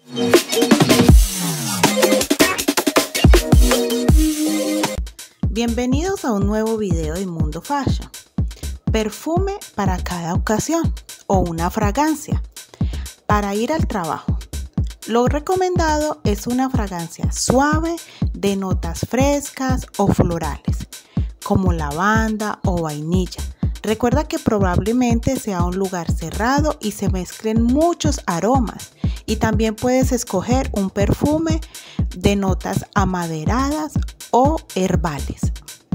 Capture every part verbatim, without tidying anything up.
Bienvenidos a un nuevo video de Mundo Fashion. Perfume para cada ocasión o una fragancia para ir al trabajo. Lo recomendado es una fragancia suave de notas frescas o florales, como lavanda o vainilla. Recuerda que probablemente sea un lugar cerrado y se mezclen muchos aromas, y también puedes escoger un perfume de notas amaderadas o herbales.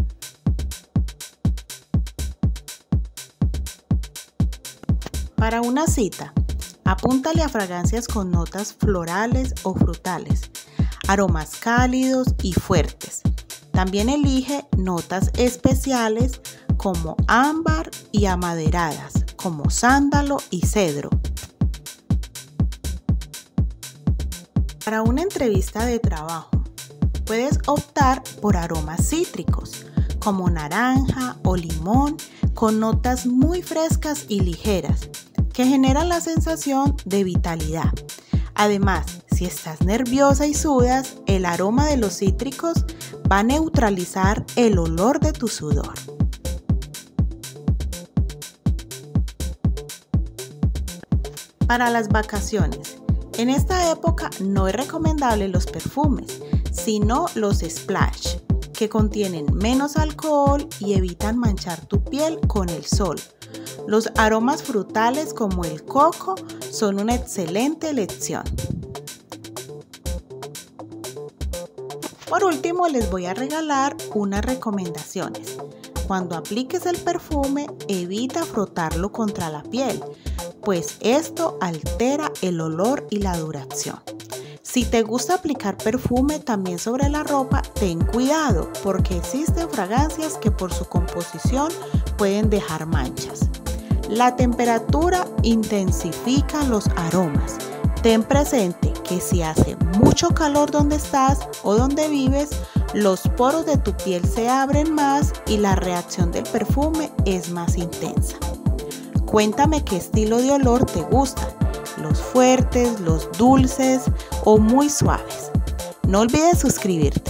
Para una cita, apúntale a fragancias con notas florales o frutales, aromas cálidos y fuertes. También elige notas especiales como ámbar y amaderadas, como sándalo y cedro. Para una entrevista de trabajo, puedes optar por aromas cítricos, como naranja o limón, con notas muy frescas y ligeras, que generan la sensación de vitalidad. Además, si estás nerviosa y sudas, el aroma de los cítricos va a neutralizar el olor de tu sudor. Para las vacaciones, en esta época no es recomendable los perfumes, sino los splash, que contienen menos alcohol y evitan manchar tu piel con el sol. Los aromas frutales como el coco son una excelente elección. Por último, les voy a regalar unas recomendaciones. Cuando apliques el perfume, evita frotarlo contra la piel, pues esto altera el olor y la duración. Si te gusta aplicar perfume también sobre la ropa, ten cuidado, porque existen fragancias que por su composición pueden dejar manchas. La temperatura intensifica los aromas. Ten presente que si hace mucho calor donde estás o donde vives, los poros de tu piel se abren más y la reacción del perfume es más intensa. Cuéntame qué estilo de olor te gusta, los fuertes, los dulces o muy suaves. No olvides suscribirte.